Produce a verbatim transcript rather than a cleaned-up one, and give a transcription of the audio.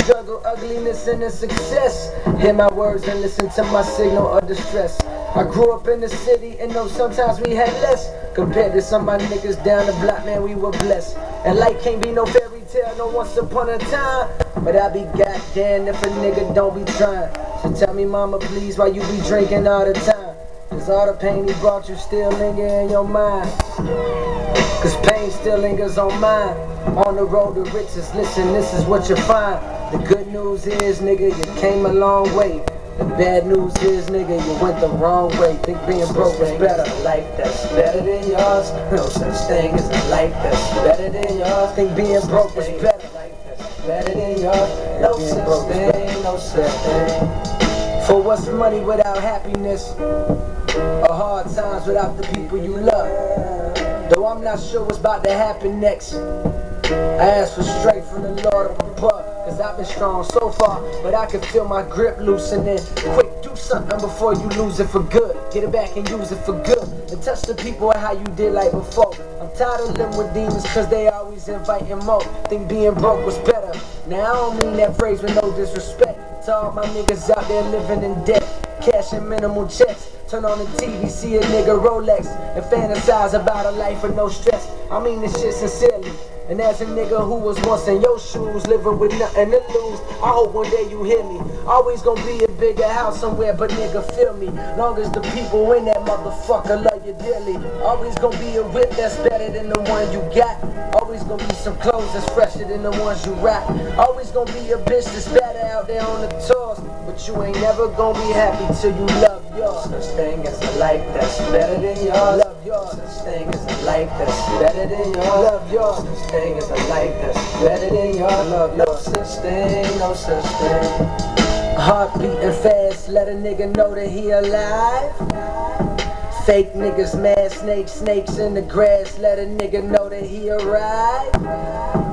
struggle, ugliness, and the success. Hear my words and listen to my signal of distress. I grew up in the city and know sometimes we had less. Compared to some of my niggas down the block, man, we were blessed. And life can't be no fairy tale, no once upon a time. But I be goddamn if a nigga don't be trying. So tell me, mama, please, why you be drinking all the time? Cause all the pain he brought you still linger in your mind. Cause pain still lingers on mine. On the road to riches, listen, this is what you find. The good news is, nigga, you came a long way. The bad news is, nigga, you went the wrong way. Think being broke is better. A life that's better than yours. No such thing as a life that's better than yours. Think being broke is better. Life that's better than yours. No such thing, no such thing. For what's money without happiness? Or hard times without the people you love? Though I'm not sure what's about to happen next. I ask for strength from the Lord up above. Cause I've been strong so far, but I can feel my grip loosening. Quick, do something before you lose it for good. Get it back and use it for good. And touch the people how you did like before. I'm tired of living with demons cause they always inviting more. Think being broke was better. Now I don't mean that phrase with no disrespect to all my niggas out there living in debt, cashing minimal checks. Turn on the T V, see a nigga Rolex, and fantasize about a life with no stress. I mean this shit sincerely. And as a nigga who was once in your shoes, living with nothing to lose, I hope one day you hear me. Always gonna be a bigger house somewhere, but nigga feel me. Long as the people in that motherfucker love you dearly. Always gonna be a whip that's better than the one you got. Always gonna be some clothes that's fresher than the ones you rock. Always gonna be a bitch that's better out there on the tours. But you ain't never gonna be happy till you love yours. Such thing as a life that's better than yours. Love yours. Such thing as a life that's better than yours. Love yours. Such thing as a life that's better than yours. Love no such thing, no such thing. Heart beating fast, let a nigga know that he alive. Fake niggas, mad snakes, snakes in the grass, let a nigga know that he arrived.